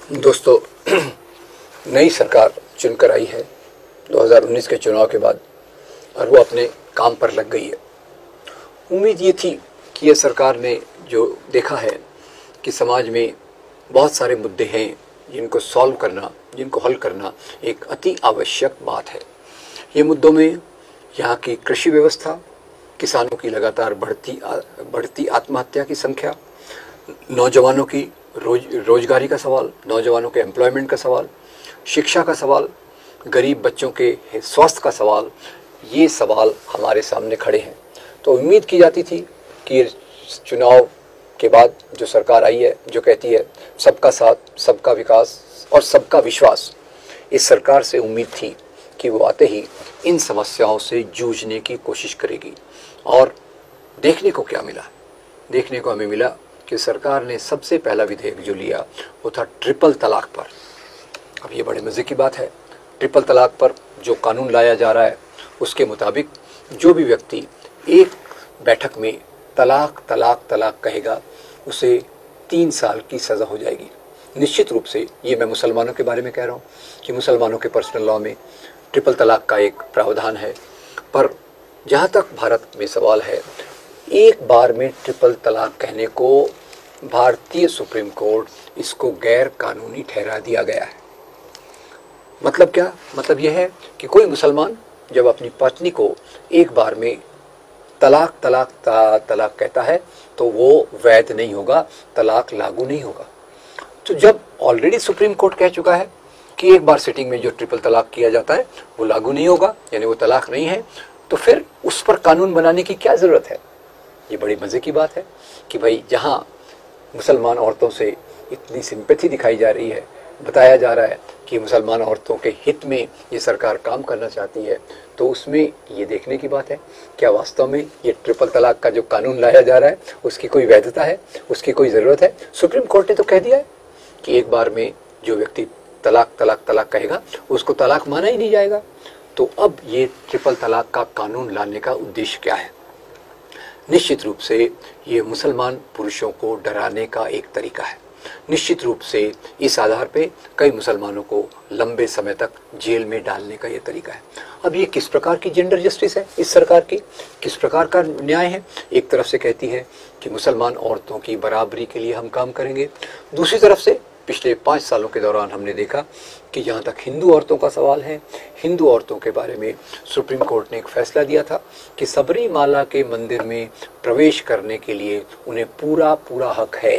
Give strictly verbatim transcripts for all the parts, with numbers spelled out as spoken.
दोस्तों, नई सरकार चुनकर आई है दो हज़ार उन्नीस के चुनाव के बाद और वो अपने काम पर लग गई है। उम्मीद ये थी कि ये सरकार ने जो देखा है कि समाज में बहुत सारे मुद्दे हैं जिनको सॉल्व करना, जिनको हल करना एक अति आवश्यक बात है। ये मुद्दों में यहाँ की कृषि व्यवस्था, किसानों की लगातार बढ़ती बढ़ती आत्महत्या की संख्या, नौजवानों की रोज रोजगारी का सवाल, नौजवानों के एम्प्लॉयमेंट का सवाल, शिक्षा का सवाल, गरीब बच्चों के स्वास्थ्य का सवाल, ये सवाल हमारे सामने खड़े हैं। तो उम्मीद की जाती थी कि चुनाव के बाद जो सरकार आई है, जो कहती है सबका साथ, सबका विकास और सबका विश्वास, इस सरकार से उम्मीद थी कि वो आते ही इन समस्याओं से जूझने की कोशिश करेगी। और देखने को क्या मिला? देखने को हमें मिला कि सरकार ने सबसे पहला विधेयक जो लिया वो था ट्रिपल तलाक पर। अब ये बड़े मज़े की बात है, ट्रिपल तलाक पर जो कानून लाया जा रहा है उसके मुताबिक जो भी व्यक्ति एक बैठक में तलाक तलाक तलाक कहेगा उसे तीन साल की सज़ा हो जाएगी। निश्चित रूप से ये मैं मुसलमानों के बारे में कह रहा हूँ कि मुसलमानों के पर्सनल लॉ में ट्रिपल तलाक का एक प्रावधान है, पर जहाँ तक भारत में सवाल है, एक बार में ट्रिपल तलाक कहने को भारतीय सुप्रीम कोर्ट इसको गैर कानूनी ठहरा दिया गया है। मतलब क्या? मतलब यह है कि कोई मुसलमान जब अपनी पत्नी को एक बार में तलाक तलाक तलाक कहता है तो वो वैध नहीं होगा, तलाक लागू नहीं होगा। तो जब ऑलरेडी सुप्रीम कोर्ट कह चुका है कि एक बार सिटिंग में जो ट्रिपल तलाक किया जाता है वो लागू नहीं होगा, यानी वो तलाक नहीं है, तो फिर उस पर कानून बनाने की क्या ज़रूरत है? ये बड़ी मज़े की बात है कि भाई जहाँ मुसलमान औरतों से इतनी सिंपैथी दिखाई जा रही है, बताया जा रहा है कि मुसलमान औरतों के हित में ये सरकार काम करना चाहती है, तो उसमें ये देखने की बात है क्या वास्तव में ये ट्रिपल तलाक का जो कानून लाया जा रहा है उसकी कोई वैधता है, उसकी कोई ज़रूरत है? सुप्रीम कोर्ट ने तो कह दिया है कि एक बार में जो व्यक्ति तलाक तलाक तलाक कहेगा उसको तलाक माना ही नहीं जाएगा। तो अब ये ट्रिपल तलाक का कानून लाने का उद्देश्य क्या है? निश्चित रूप से ये मुसलमान पुरुषों को डराने का एक तरीका है। निश्चित रूप से इस आधार पे कई मुसलमानों को लंबे समय तक जेल में डालने का ये तरीका है। अब ये किस प्रकार की जेंडर जस्टिस है इस सरकार की? किस प्रकार का न्याय है? एक तरफ से कहती है कि मुसलमान औरतों की बराबरी के लिए हम काम करेंगे, दूसरी तरफ से पिछले पाँच सालों के दौरान हमने देखा कि जहाँ तक हिंदू औरतों का सवाल है, हिंदू औरतों के बारे में सुप्रीम कोर्ट ने एक फैसला दिया था कि सबरीमाला के मंदिर में प्रवेश करने के लिए उन्हें पूरा पूरा हक है।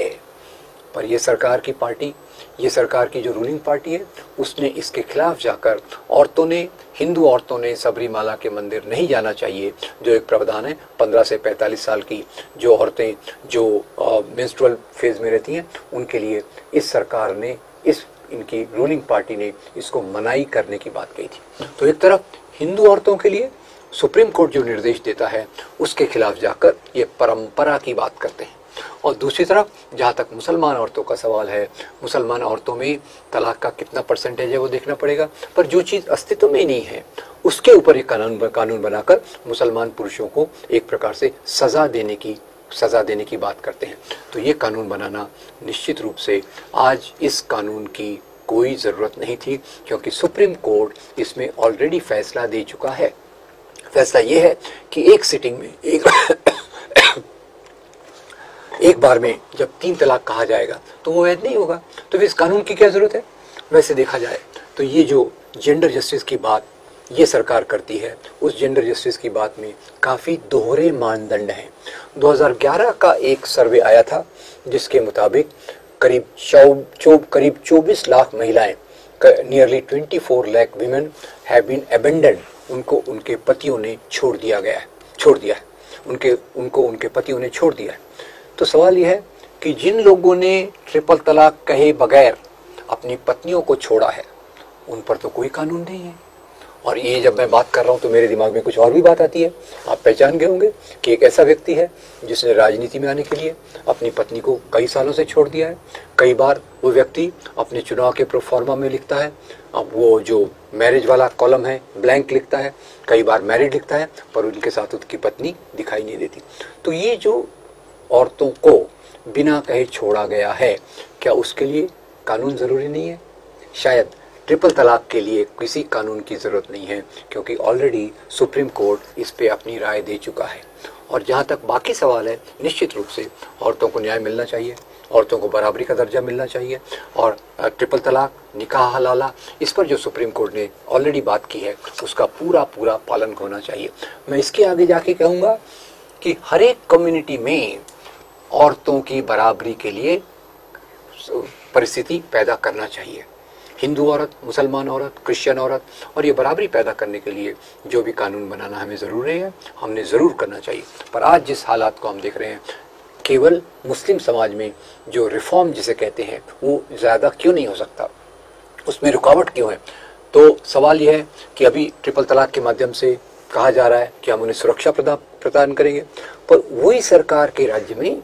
पर ये सरकार की पार्टी, ये सरकार की जो रूलिंग पार्टी है, उसने इसके खिलाफ जाकर औरतों ने, हिंदू औरतों ने सबरीमाला के मंदिर नहीं जाना चाहिए, जो एक प्रावधान है पंद्रह से पैंतालीस साल की जो औरतें जो मेंस्ट्रुअल फेज में रहती हैं उनके लिए इस सरकार ने, इस इनकी रूलिंग पार्टी ने इसको मनाही करने की बात कही थी। तो एक तरफ हिंदू औरतों के लिए सुप्रीम कोर्ट जो निर्देश देता है उसके खिलाफ जाकर ये परंपरा की बात करते हैं, और दूसरी तरफ जहाँ तक मुसलमान औरतों का सवाल है, मुसलमान औरतों में तलाक का कितना परसेंटेज है वो देखना पड़ेगा, पर जो चीज़ अस्तित्व में ही नहीं है उसके ऊपर एक कानून कानून बनाकर मुसलमान पुरुषों को एक प्रकार से सज़ा देने की सज़ा देने की बात करते हैं। तो ये कानून बनाना निश्चित रूप से आज इस कानून की कोई ज़रूरत नहीं थी, क्योंकि सुप्रीम कोर्ट इसमें ऑलरेडी फैसला दे चुका है। फैसला ये है कि एक सिटिंग में एक एक बार में जब तीन तलाक कहा जाएगा तो वो वैध नहीं होगा। तो फिर इस कानून की क्या ज़रूरत है? वैसे देखा जाए तो ये जो जेंडर जस्टिस की बात ये सरकार करती है, उस जेंडर जस्टिस की बात में काफ़ी दोहरे मानदंड हैं। दो हज़ार ग्यारह का एक सर्वे आया था जिसके मुताबिक करीब चौ चौ करीब चौबीस लाख महिलाएं, नियरली चौबीस lakh women have been abandoned, उनको उनके पतियों ने छोड़ दिया गया है छोड़ दिया है उनके उनको उनके पतियों ने छोड़ दिया है। तो सवाल यह है कि जिन लोगों ने ट्रिपल तलाक कहे बगैर अपनी पत्नियों को छोड़ा है उन पर तो कोई कानून नहीं है। और ये जब मैं बात कर रहा हूँ तो मेरे दिमाग में कुछ और भी बात आती है। आप पहचान गए होंगे कि एक ऐसा व्यक्ति है जिसने राजनीति में आने के लिए अपनी पत्नी को कई सालों से छोड़ दिया है। कई बार वो व्यक्ति अपने चुनाव के प्रोफार्मा में लिखता है, अब वो जो मैरिज वाला कॉलम है ब्लैंक लिखता है, कई बार मैरिड लिखता है, पर उनके साथ उसकी पत्नी दिखाई नहीं देती। तो ये जो औरतों को बिना कहे छोड़ा गया है, क्या उसके लिए कानून ज़रूरी नहीं है? शायद ट्रिपल तलाक के लिए किसी कानून की ज़रूरत नहीं है, क्योंकि ऑलरेडी सुप्रीम कोर्ट इस पे अपनी राय दे चुका है। और जहाँ तक बाकी सवाल है, निश्चित रूप से औरतों को न्याय मिलना चाहिए, औरतों को बराबरी का दर्जा मिलना चाहिए, और ट्रिपल तलाक, निकाह हलाला, इस पर जो सुप्रीम कोर्ट ने ऑलरेडी बात की है उसका पूरा पूरा पालन होना चाहिए। मैं इसके आगे जाके कहूँगा कि हर एक कम्युनिटी में औरतों की बराबरी के लिए परिस्थिति पैदा करना चाहिए। हिंदू औरत, मुसलमान औरत, क्रिश्चियन औरत, और ये बराबरी पैदा करने के लिए जो भी कानून बनाना हमें ज़रूरी है, हमने ज़रूर करना चाहिए। पर आज जिस हालात को हम देख रहे हैं, केवल मुस्लिम समाज में जो रिफॉर्म जिसे कहते हैं वो ज़्यादा क्यों नहीं हो सकता, उसमें रुकावट क्यों है? तो सवाल यह है कि अभी ट्रिपल तलाक के माध्यम से कहा जा रहा है कि हम उन्हें सुरक्षा प्रदान करेंगे, पर वही सरकार के राज्य में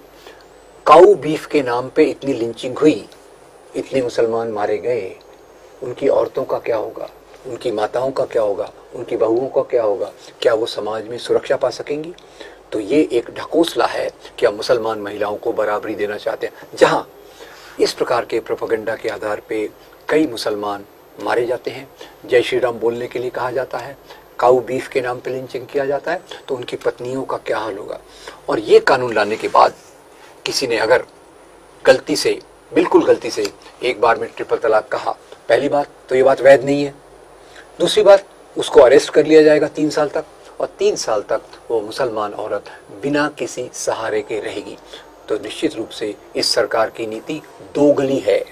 काऊ बीफ के नाम पे इतनी लिंचिंग हुई, इतने मुसलमान मारे गए, उनकी औरतों का क्या होगा, उनकी माताओं का क्या होगा, उनकी बहुओं का क्या होगा? क्या वो समाज में सुरक्षा पा सकेंगी? तो ये एक ढकोसला है कि हम मुसलमान महिलाओं को बराबरी देना चाहते हैं, जहाँ इस प्रकार के प्रोपेगेंडा के आधार पे कई मुसलमान मारे जाते हैं, जय श्री राम बोलने के लिए कहा जाता है, काऊ बीफ के नाम पे लिंचिंग किया जाता है, तो उनकी पत्नियों का क्या हाल होगा? और ये कानून लाने के बाद किसी ने अगर गलती से, बिल्कुल गलती से एक बार में ट्रिपल तलाक कहा, पहली बात तो ये बात वैध नहीं है, दूसरी बात उसको अरेस्ट कर लिया जाएगा तीन साल तक, और तीन साल तक वो मुसलमान औरत बिना किसी सहारे के रहेगी। तो निश्चित रूप से इस सरकार की नीति दोगली है,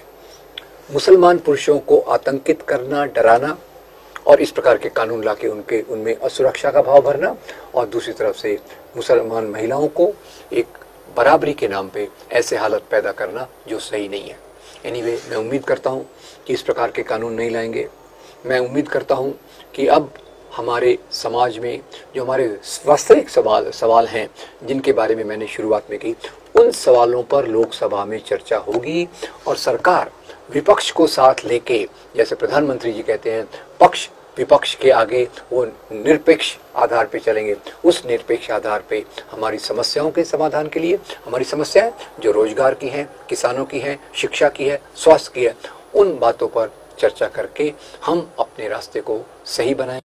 मुसलमान पुरुषों को आतंकित करना, डराना, और इस प्रकार के कानून लाके उनके उनमें असुरक्षा का भाव भरना, और दूसरी तरफ से मुसलमान महिलाओं को एक बराबरी के नाम पे ऐसे हालत पैदा करना जो सही नहीं है। एनीवे, मैं उम्मीद करता हूँ कि इस प्रकार के कानून नहीं लाएंगे। मैं उम्मीद करता हूँ कि अब हमारे समाज में जो हमारे वास्तविक सवाल सवाल हैं, जिनके बारे में मैंने शुरुआत में की, उन सवालों पर लोकसभा में चर्चा होगी, और सरकार विपक्ष को साथ लेके, जैसे प्रधानमंत्री जी कहते हैं, पक्ष विपक्ष के आगे वो निरपेक्ष आधार पे चलेंगे। उस निरपेक्ष आधार पे हमारी समस्याओं के समाधान के लिए, हमारी समस्याएं जो रोजगार की हैं, किसानों की हैं, शिक्षा की है, स्वास्थ्य की है, उन बातों पर चर्चा करके हम अपने रास्ते को सही बनाएं।